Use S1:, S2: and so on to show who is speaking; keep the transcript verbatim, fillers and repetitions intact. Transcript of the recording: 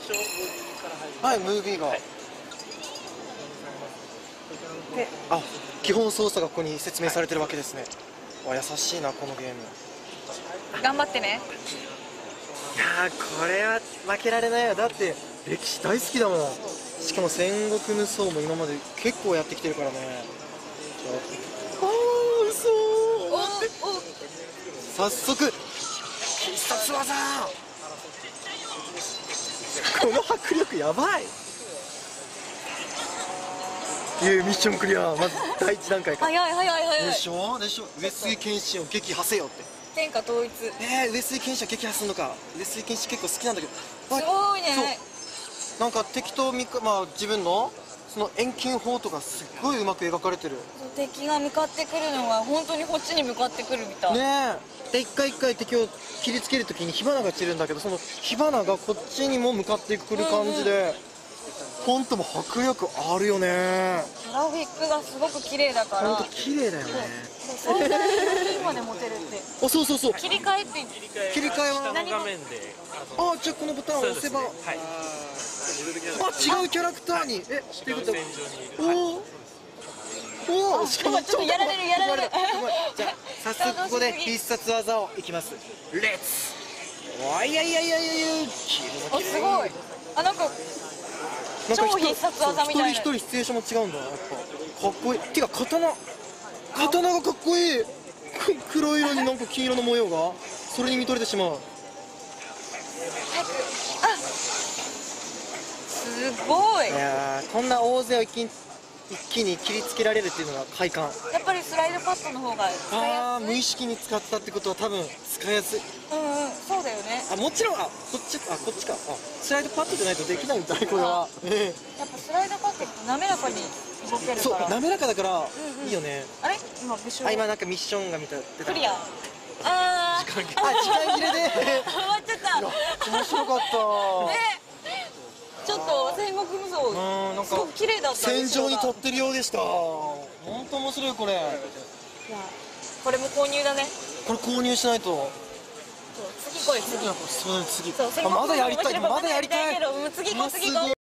S1: はい、ムービーが、はい、で、あ、基本操作がここに説明されてるわけですね。わ、優しいなこのゲーム。
S2: 頑張ってね。
S1: いやー、これは負けられないよ。だって歴史大好きだもん。しかも戦国無双も今まで結構やってきてるからね。あー、嘘ー。早速必殺技。この迫力やばい。いや、ミッションクリア。まず第一段階から。
S2: 早い早い早い。
S1: でしょでしょ。上杉謙信を撃破せよって。
S2: 天下統一。
S1: えー、上杉謙信を撃破するのか。上杉謙信結構好きなんだけど。
S2: すごいね。
S1: なんか敵とみか、まあ自分のその遠近法とかすっごいうまく描かれてる。
S2: 敵が向かってくるのは本当にこっちに向かってくるみたい。
S1: ねえ。で一回一回敵を切りつけるときに火花が散るんだけど、その火花がこっちにも向かってくる感じで、本当も迫力あるよね。
S2: グラフィックがすごく綺麗だから。
S1: 本当綺麗だよね。
S2: 最大のまで持てるって。
S1: あ、そうそうそう。
S2: 切り替えって
S1: 切り替えは
S2: 何も。
S1: あ、じゃあこのボタンを押せば。あ、違うキャラクターに。え、っていうこと。おお。おお、しかも
S2: ちょっとやられるやられる。
S1: じゃあ早速ここで必殺技をいきます。レッツ。わいやいやいやいやいや。
S2: あ、すごい。あ、なんか超必殺技みたいな。
S1: 一人一人シチュエーションも違うんだ。やっぱかっこいい。てか刀刀がかっこいい。黒色になんか金色の模様がそれに見とれてしまう。
S2: あ、すごい。
S1: いやー、こんな大勢を一気に一気に切りつけられるっていうのが快感。
S2: やっぱりスライドパッドの方が使いやすい。
S1: ああ、無意識に使ったってことは多分使いやすい。
S2: うんうん、そうだよね。
S1: あ、もちろん、あ、こっち、あ、こっちか。あ、スライドパッドじゃないとできないんだこれは。え
S2: え。やっぱスライドパッドって滑らかに動けるから。
S1: そう、滑らかだからいいよね。
S2: あれ？今武将。
S1: あ、今なんかミッションが見た。
S2: クリア。ああ。
S1: 時間切れ。あ、時間切れで。
S2: 終わっちゃった。
S1: 面白かった。
S2: ね。ちょっと戦国無双、うん、なんかすごく綺麗だった。
S1: 戦場に立ってるようでした。本当面白いこれ。いや、
S2: これも購入だね。
S1: これ購入しないと。
S2: そう、次これ次。
S1: そう、次。
S2: そう、
S1: あ、まだやりたい。まだやりたい。
S2: 次行こう次行こう。